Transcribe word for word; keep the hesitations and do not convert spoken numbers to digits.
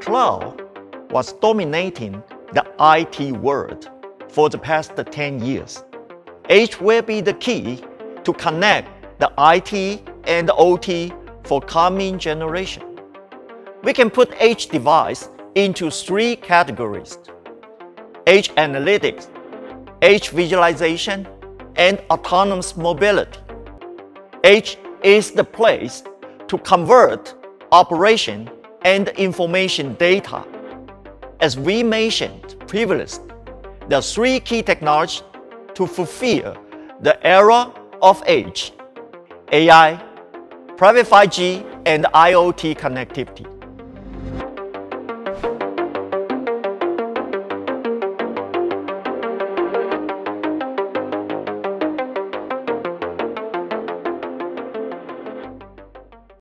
cloud was dominating the I T world for the past ten years. Edge will be the key to connect the I T and O T for coming generation. We can put edge device into three categories: edge analytics, edge visualization, and autonomous mobility. Edge is the place to convert operation and information data. As we mentioned previously, there are three key technologies to fulfill the era of edge: A I, private five G, and I O T connectivity.